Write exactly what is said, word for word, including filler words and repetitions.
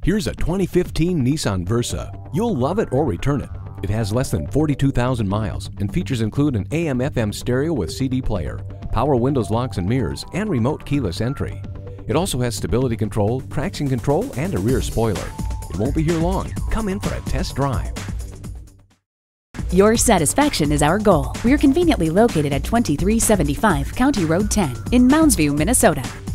Here's a twenty fifteen Nissan Versa. You'll love it or return it. It has less than forty-two thousand miles, and features include an A M F M stereo with C D player, power windows, locks and mirrors, and remote keyless entry. It also has stability control, traction control, and a rear spoiler. It won't be here long. Come in for a test drive. Your satisfaction is our goal. We're conveniently located at twenty-three seventy-five County Road ten in Mounds View, Minnesota.